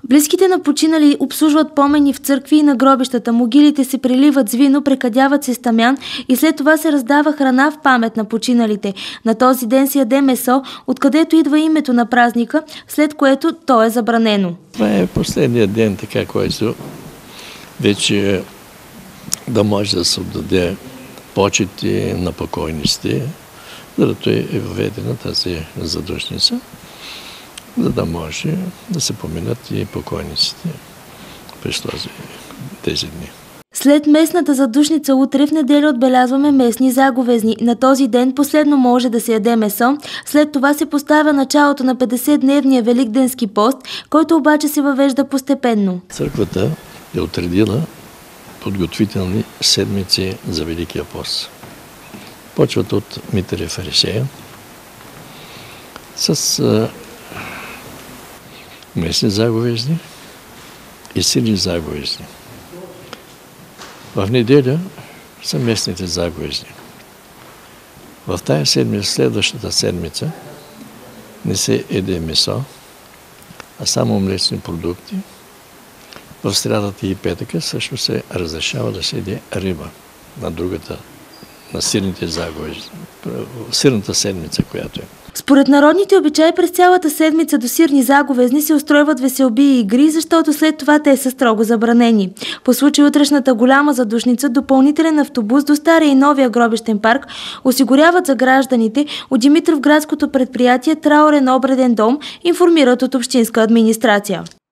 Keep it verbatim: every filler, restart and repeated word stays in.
Близките на починали обслужват помени в църкви и на гробищата. Могилите се преливат с вино, прекадяват се с тамян и след това се раздава храна в памет на починалите. На този ден се яде месо, откъдето идва името на празника, след което то е забранено. Това е последният ден, така, който вече да може да се отдаде почити на покойниците, защото е въведена тази задушница, за да може да се поминат и покойниците през тези дни. След местната задушница утре в неделя отбелязваме местни заговезни. На този ден последно може да се яде месо, след това се поставя началото на петдесетдневния великденски пост, който обаче се въвежда постепенно. Църквата е отредила подготвителни седмици за Великия пост. Почват от Митър Фарисея с а, местни заговезни и силни заговезни. В неделя са местните заговезни. В тая седмица, следващата седмица, не се еде месо, а само млечни продукти. В срядата и петъка също се разрешава да се еде риба на другата, на сирните заговезни, сирната седмица, която е. Според народните обичаи през цялата седмица до сирни заговезни се устройват веселби и игри, защото след това те са строго забранени. По случай утрешната голяма задушница, допълнителен автобус до стария и новия гробищен парк осигуряват за гражданите от Димитровградското предприятие Траурен обреден дом, информират от общинска администрация.